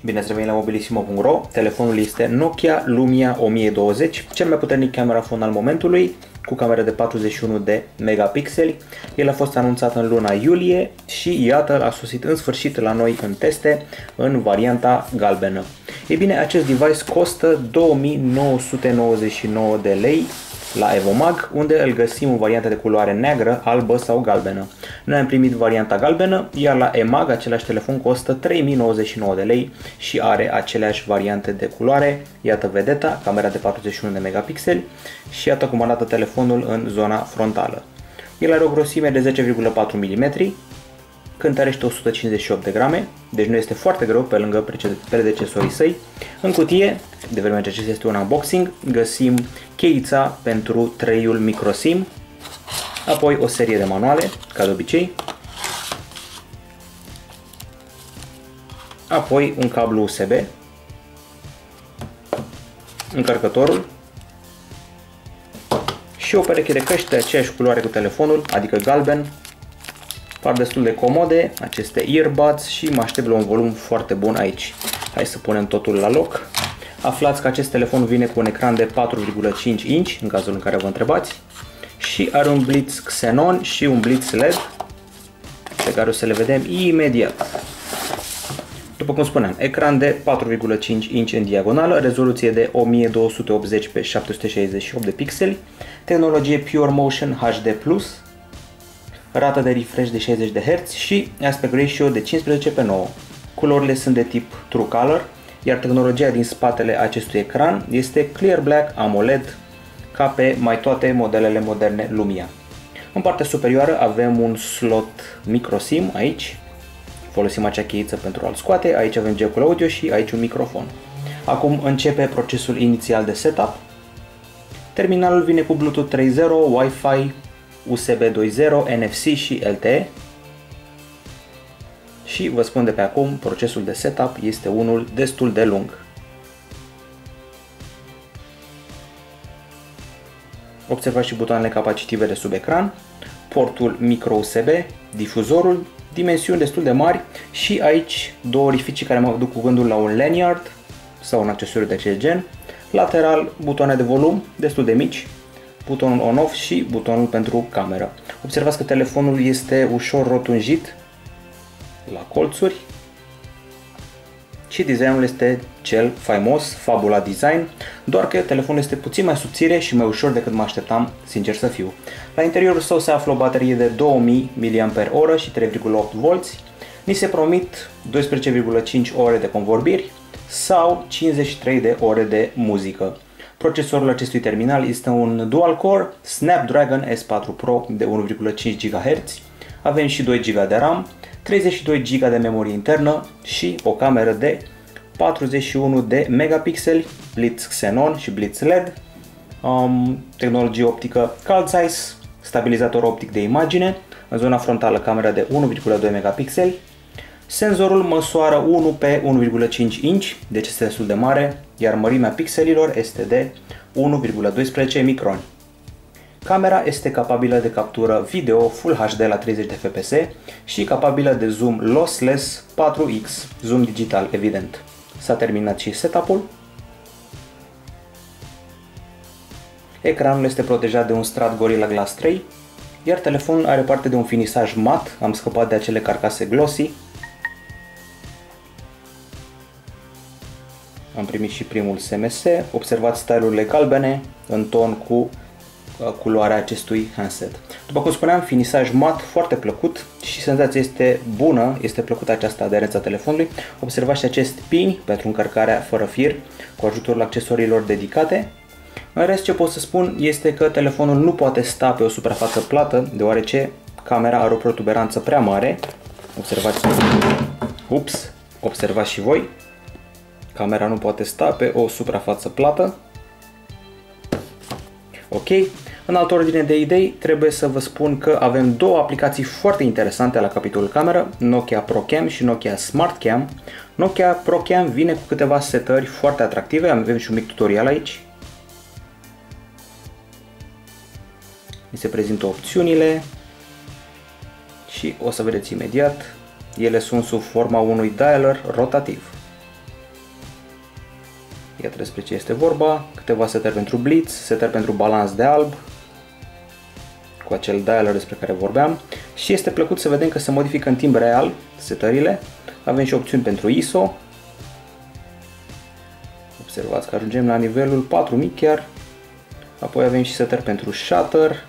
Bine ați revenit la mobilissimo.ro. Telefonul este Nokia Lumia 1020, cel mai puternic camerafon al momentului, cu cameră de 41 de megapixeli. El a fost anunțat în luna iulie și iată, a sosit în sfârșit la noi în teste în varianta galbenă. Ei bine, acest device costă 2999 de lei la Evomag, unde îl găsim în variante de culoare neagră, albă sau galbenă. Noi am primit varianta galbenă, iar la EMAG același telefon costă 3099 de lei și are aceleași variante de culoare. Iată vedeta, camera de 41 de megapixeli și iată cum arată telefonul în zona frontală. El are o grosime de 10,4 mm, cântărește 158 de grame, deci nu este foarte greu pe lângă predecesorii săi. În cutie, de vreme ce acesta este un unboxing, găsim cheița pentru treiul microSIM, apoi o serie de manuale, ca de obicei, apoi un cablu USB, încărcătorul și o pereche de căști de aceeași culoare cu telefonul, adică galben. Par destul de comode aceste earbuds și mă aștept la un volum foarte bun aici. Hai să punem totul la loc. Aflați că acest telefon vine cu un ecran de 4,5 inch, în cazul în care vă întrebați, și are un blitz Xenon și un blitz LED, pe care o să le vedem imediat. După cum spuneam, ecran de 4,5 inch în diagonală, rezoluție de 1280 pe 768 de pixeli, tehnologie Pure Motion HD+, rată de refresh de 60 de Hz și aspect ratio de 15:9. Culorile sunt de tip True Color, iar tehnologia din spatele acestui ecran este Clear Black AMOLED, ca pe mai toate modelele moderne Lumia. În partea superioară avem un slot microSIM aici, folosim acea cheiță pentru a-l scoate, aici avem jack-ul audio și aici un microfon. Acum începe procesul inițial de setup. Terminalul vine cu Bluetooth 3.0, Wi-Fi, USB 2.0, NFC și LTE. Și vă spun de pe acum, procesul de setup este unul destul de lung. Observați și butoanele capacitive de sub ecran, portul micro USB, difuzorul, dimensiuni destul de mari și aici două orificii care mă duc cu gândul la un lanyard sau un accesoriu de acest gen. Lateral, butoane de volum destul de mici, butonul on-off și butonul pentru cameră. Observați că telefonul este ușor rotunjit la colțuri și designul este cel faimos Fabula Design, doar că telefonul este puțin mai subțire și mai ușor decât mă așteptam, sincer să fiu. La interiorul său se află o baterie de 2000 mAh și 3,8V. Ni se promit 12,5 ore de convorbiri sau 53 de ore de muzică. Procesorul acestui terminal este un dual-core Snapdragon S4 Pro de 1,5 GHz. Avem și 2 GB de RAM, 32 GB de memorie internă și o cameră de 41 de megapixeli, blitz Xenon și blitz LED, tehnologie optică Carl Zeiss, stabilizator optic de imagine, în zona frontală camera de 1,2 megapixeli. Senzorul măsoară 1 pe 1,5 inch, deci este destul de mare, iar mărimea pixelilor este de 1,12 microni. Camera este capabilă de captură video Full HD la 30 de fps și capabilă de zoom lossless 4x, zoom digital evident. S-a terminat și setup-ul. Ecranul este protejat de un strat Gorilla Glass 3, iar telefonul are parte de un finisaj mat, am scăpat de acele carcase glossy. Am primit și primul SMS, observați stylurile galbene în ton cu culoarea acestui handset. După cum spuneam, finisaj mat foarte plăcut și senzația este bună, este plăcută această aderență a telefonului. Observați și acest pin pentru încărcarea fără fir cu ajutorul accesoriilor dedicate. În rest, ce pot să spun este că telefonul nu poate sta pe o suprafață plată, deoarece camera are o protuberanță prea mare. Observați și voi. Camera nu poate sta pe o suprafață plată. Ok, în altă ordine de idei, trebuie să vă spun că avem două aplicații foarte interesante la capitolul cameră, Nokia ProCam și Nokia SmartCam. Nokia ProCam vine cu câteva setări foarte atractive, avem și un mic tutorial aici. Mi se prezintă opțiunile și o să vedeți imediat, ele sunt sub forma unui dialer rotativ. despre ce este vorba, câteva setări pentru blitz, setări pentru balans de alb, cu acel dialer despre care vorbeam, și este plăcut să vedem că se modifică în timp real setările. Avem și opțiuni pentru ISO. Observați că ajungem la nivelul 4000 chiar. Apoi avem și setări pentru shutter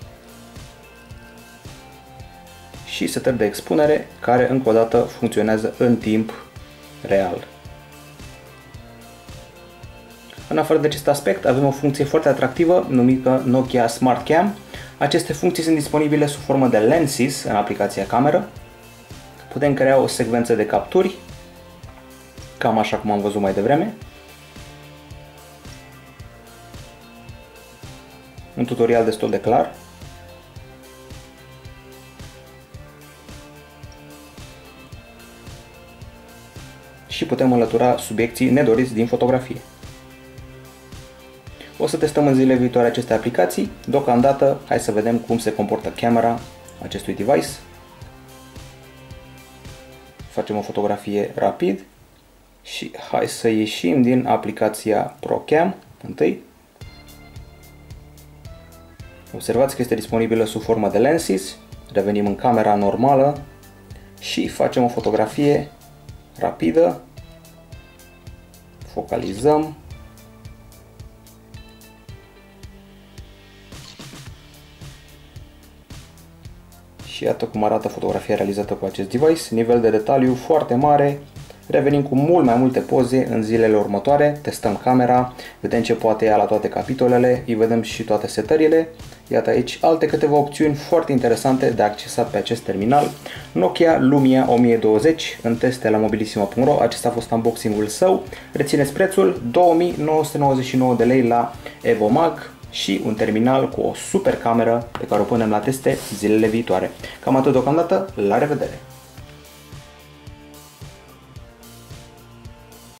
și setări de expunere care încă o dată funcționează în timp real. În afară de acest aspect, avem o funcție foarte atractivă numită Nokia Smart Cam. Aceste funcții sunt disponibile sub formă de lenses în aplicația cameră. Putem crea o secvență de capturi, cam așa cum am văzut mai devreme. Un tutorial destul de clar. Și putem înlătura subiecții nedoriți din fotografie. O să testăm în zilele viitoare aceste aplicații. Deocamdată, hai să vedem cum se comportă camera acestui device. Facem o fotografie rapid și hai să ieșim din aplicația ProCam întâi. Observați că este disponibilă sub formă de lenses. Revenim în camera normală și facem o fotografie rapidă. Focalizăm. Și iată cum arată fotografia realizată cu acest device. Nivel de detaliu foarte mare. Revenim cu mult mai multe poze în zilele următoare. Testăm camera, vedem ce poate ea la toate capitolele, îi vedem și toate setările. Iată aici alte câteva opțiuni foarte interesante de accesat pe acest terminal. Nokia Lumia 1020 în teste la mobilissimo.ro. Acesta a fost unboxing-ul său. Rețineți prețul, 2999 de lei la Evomag și un terminal cu o super cameră pe care o punem la teste zilele viitoare. Cam atât deocamdată, la revedere!